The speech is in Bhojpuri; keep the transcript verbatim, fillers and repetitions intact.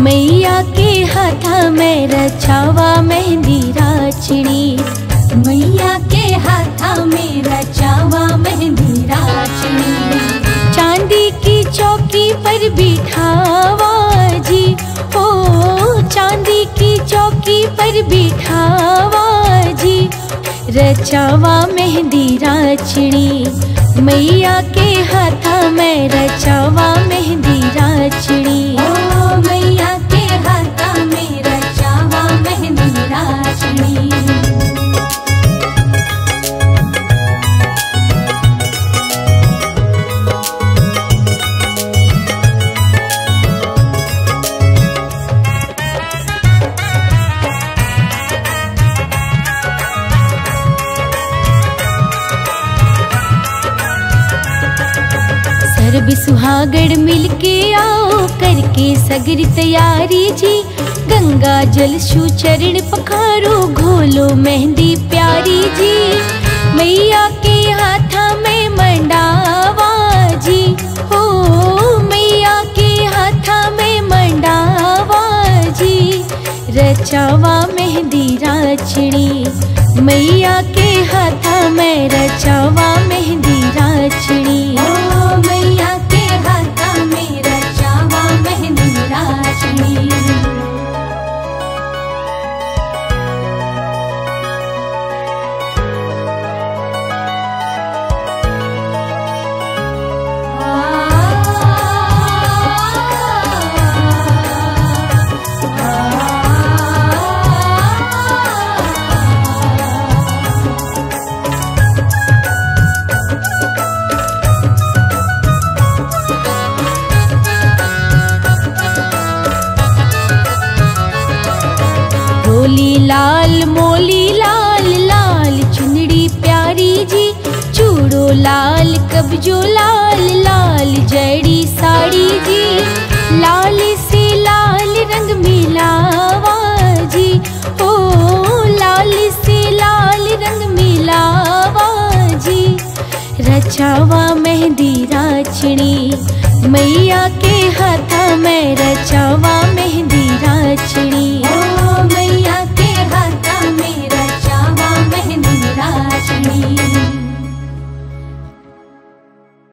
मैया के हाथा में रचावा मेहंदी राचनी, मैया के हाथा में रचावा मेहंदी राचनी। चांदी की चौकी पर बिठावा जी, ओ चांदी की चौकी पर बिठावा जी, रचावा मेहंदी राचनी। मैया के हाथा में रचावा मेहंदी राचनी। ओ मैया के हाथा में रचावा मेहंदी राचनी। सर्ब सुहागण मिलके आओ करके सगरी तैयारी जी, गंगा जल शु चरण पखारो घोलो मेहंदी प्यारी जी। मैया के हाथा में मंडावा जी, हो मैया के हाथा में मंडावा जी, रचावा मेहंदी राचनी। मैया के हाथा में रचावा मेहंदी राचनी। ओ मैया के हाथा में रचावा मेहंदी राचनी। मोली लाल मोली लाल लाल चुनड़ी प्यारी जी, चूड़ो लाल कब्जो लाल लाल जड़ी साड़ी जी। लाल से लाल रंग मिलावा जी, ओ लाल से लाल रंग मिलावा जी, रचावा मेहंदी राचनी। मैया के हाथा में रचावा